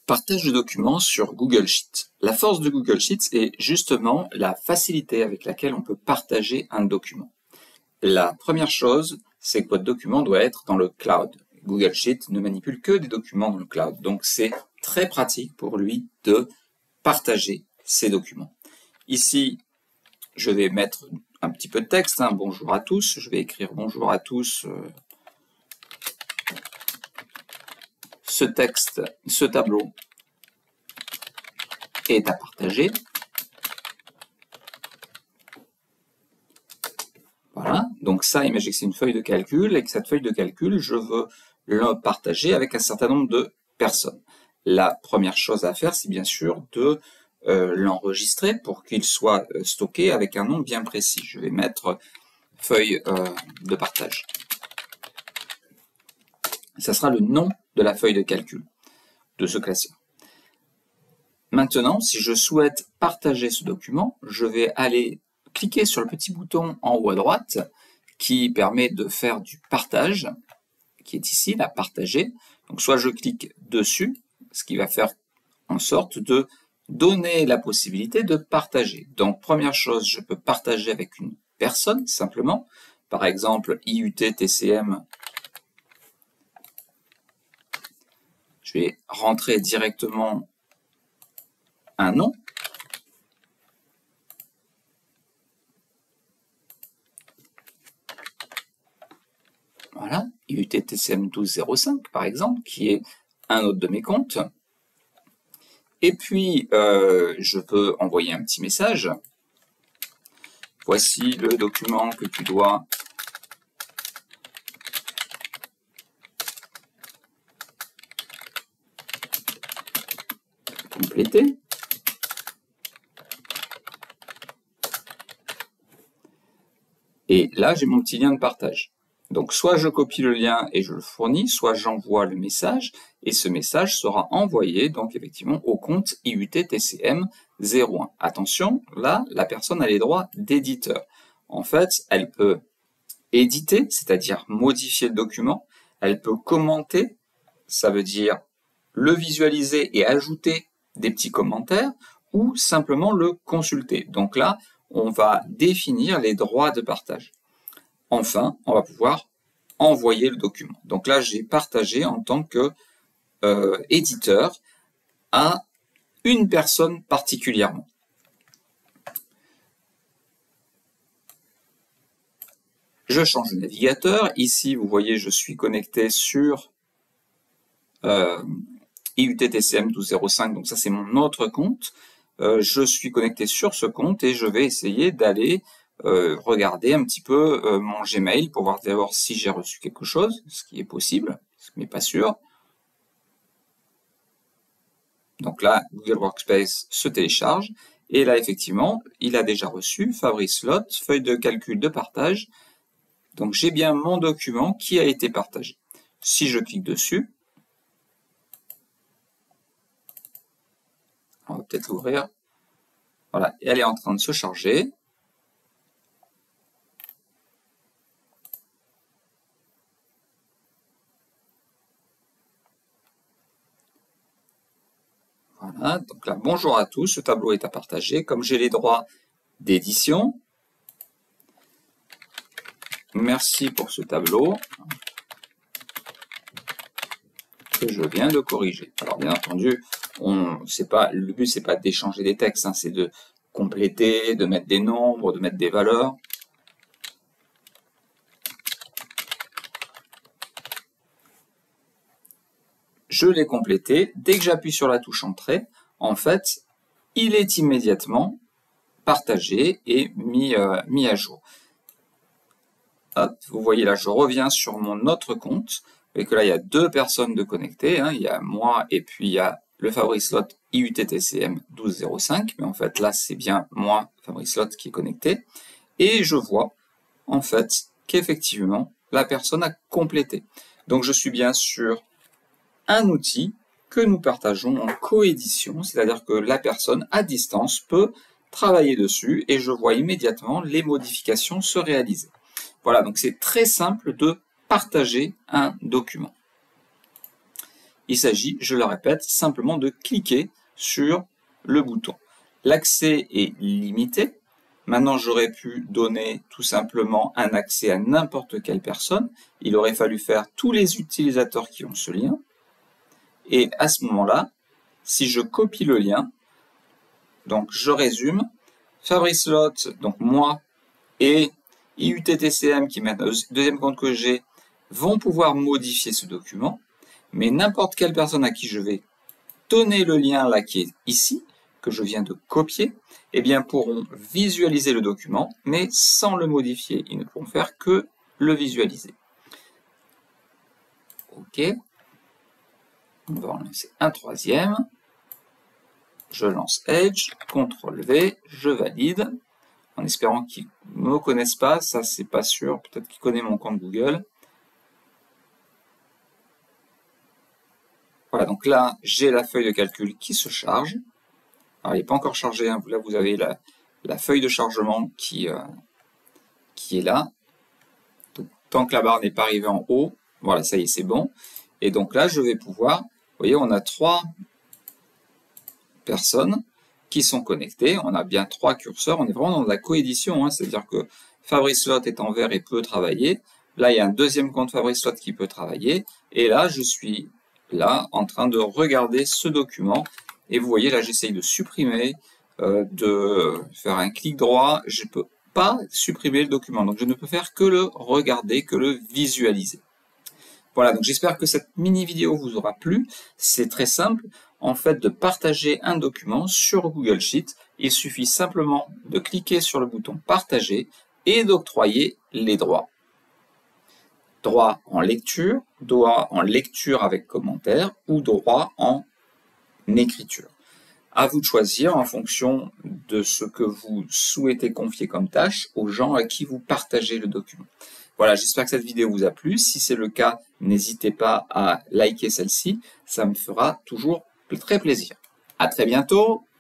Partage de documents sur Google Sheets. La force de Google Sheets est justement la facilité avec laquelle on peut partager un document. La première chose, c'est que votre document doit être dans le cloud. Google Sheets ne manipule que des documents dans le cloud, donc c'est très pratique pour lui de partager ses documents. Ici, je vais mettre un petit peu de texte, bonjour à tous, je vais écrire bonjour à tous. Ce texte, ce tableau est à partager. Voilà, donc ça, imaginez que c'est une feuille de calcul, et que cette feuille de calcul, je veux le partager avec un certain nombre de personnes. La première chose à faire, c'est bien sûr de l'enregistrer pour qu'il soit stocké avec un nom bien précis. Je vais mettre feuille de partage. Ça sera le nom de la feuille de calcul de ce classeur. Maintenant, si je souhaite partager ce document, je vais aller cliquer sur le petit bouton en haut à droite qui permet de faire du partage, qui est ici, la partager. Donc soit je clique dessus, ce qui va faire en sorte de donner la possibilité de partager. Donc première chose, je peux partager avec une personne simplement, par exemple IUT-TCM. Je vais rentrer directement un nom. Voilà, IUT-TCM 1205 par exemple, qui est un autre de mes comptes. Et puis, je peux envoyer un petit message. Voici le document que tu dois compléter. Et là, j'ai mon petit lien de partage. Donc, soit je copie le lien et je le fournis, soit j'envoie le message, et ce message sera envoyé, donc effectivement, au compte IUT-TCM 01. Attention, là, la personne a les droits d'éditeur. En fait, elle peut éditer, c'est-à-dire modifier le document, elle peut commenter, ça veut dire le visualiser et ajouter des petits commentaires, ou simplement le consulter. Donc là, on va définir les droits de partage. Enfin, on va pouvoir envoyer le document. Donc là, j'ai partagé en tant que éditeur à une personne particulièrement. Je change de navigateur. Ici, vous voyez, je suis connecté sur IUT-TCM 1205, donc ça c'est mon autre compte. Je suis connecté sur ce compte et je vais essayer d'aller regarder un petit peu mon Gmail pour voir d'abord si j'ai reçu quelque chose, ce qui est possible, mais pas sûr. Donc là, Google Workspace se télécharge, et là effectivement, il a déjà reçu Fabrice Lotte, feuille de calcul de partage. Donc j'ai bien mon document qui a été partagé. Si je clique dessus, on va peut-être l'ouvrir. Voilà, elle est en train de se charger. Voilà, donc là, bonjour à tous, ce tableau est à partager. Comme j'ai les droits d'édition, merci pour ce tableau que je viens de corriger. Alors bien entendu, le but c'est pas d'échanger des textes, c'est de compléter, de mettre des nombres, de mettre des valeurs. Je l'ai complété. Dès que j'appuie sur la touche Entrée, en fait, il est immédiatement partagé et mis à jour. Hop, vous voyez là, je reviens sur mon autre compte. Vous voyez que là, il y a deux personnes de connectées. Il y a moi et puis il y a le Fabrice Lotte IUT-TCM 1205. Mais en fait, là, c'est bien moi, Fabrice Lotte, qui est connecté. Et je vois, en fait, qu'effectivement, la personne a complété. Donc, je suis bien sur un outil que nous partageons en coédition, c'est-à-dire que la personne à distance peut travailler dessus et je vois immédiatement les modifications se réaliser. Voilà, donc c'est très simple de partager un document. Il s'agit, je le répète, simplement de cliquer sur le bouton. L'accès est limité. Maintenant, j'aurais pu donner tout simplement un accès à n'importe quelle personne. Il aurait fallu faire tous les utilisateurs qui ont ce lien. Et à ce moment-là, si je copie le lien, donc je résume, Fabrice Lotte, donc moi, et IUTTCM, qui est maintenant le deuxième compte que j'ai, vont pouvoir modifier ce document, mais n'importe quelle personne à qui je vais donner le lien là qui est ici, que je viens de copier, eh bien pourront visualiser le document, mais sans le modifier. Ils ne pourront faire que le visualiser. OK. On va en lancer un troisième. Je lance Edge, CTRL V, je valide, en espérant qu'ils ne me connaissent pas, ça c'est pas sûr, peut-être qu'ils connaissent mon compte Google. Voilà, donc là, j'ai la feuille de calcul qui se charge. Alors, il n'est pas encore chargé, hein. Là vous avez la feuille de chargement qui est là. Donc, tant que la barre n'est pas arrivée en haut, voilà, ça y est, c'est bon. Et donc là, je vais pouvoir, vous voyez, on a 3 personnes qui sont connectées. On a bien 3 curseurs. On est vraiment dans la coédition, hein. C'est-à-dire que Fabrice Lotte est en vert et peut travailler. Là, il y a un deuxième compte Fabrice Lotte qui peut travailler. Et là, je suis là en train de regarder ce document. Et vous voyez, là, j'essaye de supprimer, de faire un clic droit. Je ne peux pas supprimer le document. Donc, je ne peux faire que le regarder, que le visualiser. Voilà, donc j'espère que cette mini vidéo vous aura plu. C'est très simple, en fait, de partager un document sur Google Sheet. Il suffit simplement de cliquer sur le bouton « Partager » et d'octroyer les droits. Droit en lecture, droit en lecture avec commentaire ou droit en écriture. À vous de choisir en fonction de ce que vous souhaitez confier comme tâche aux gens à qui vous partagez le document. Voilà, j'espère que cette vidéo vous a plu. Si c'est le cas, n'hésitez pas à liker celle-ci. Ça me fera toujours très plaisir. À très bientôt!